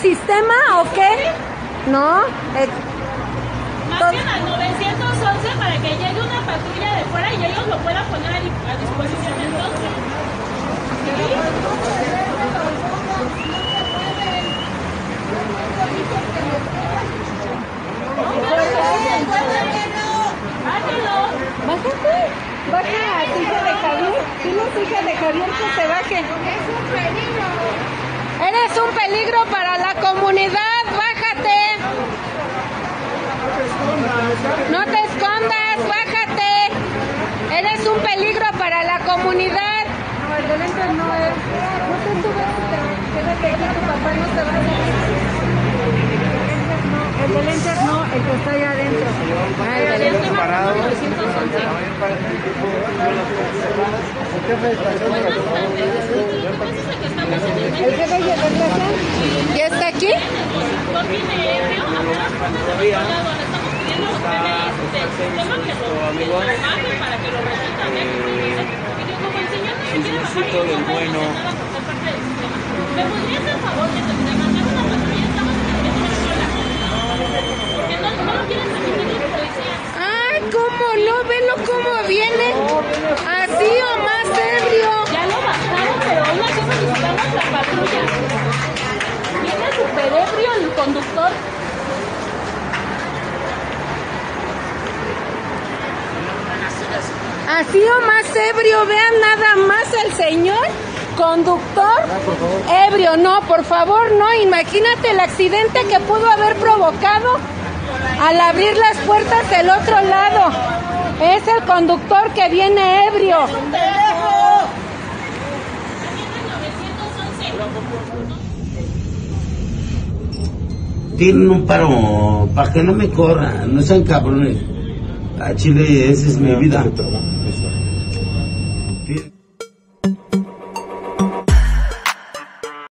sistema o qué? No. Marquen al 911 para que llegue una patrulla de fuera y ellos lo puedan poner a disposición entonces. Bájate. Baja a tu hija de Javier. Dile a tu hija de Javier que se baje. Es un peligro. Eres un peligro para la comunidad. Bájate. No te escondas. Bájate. Eres un peligro para la comunidad. No, el de lentes no es. No te subes. Quédate aquí, tu papá no se va a subir. El de lentes no, el que está allá adentro. Ah, el de lentes parado. ¿El jefe ya está? ¿Ya está aquí? Chismecito del bueno. ¿Me podría hacer favor de mandar una patrulla? Estamos en sola. Porque no lo quieren transmitir los policías. Ay, ¿cómo no? Velo cómo viene. Así o más ebrio. Ya lo bajaron, pero aún así necesitamos la patrulla. Viene súper ebrio el conductor. Así o más ebrio. Vean nada más el señor conductor ebrio. No, por favor, no. Imagínate el accidente que pudo haber provocado al abrir las puertas del otro lado. Es el conductor que viene ebrio. Tienen un paro para que no me corran, no sean cabrones. A Chile, esa es mi vida.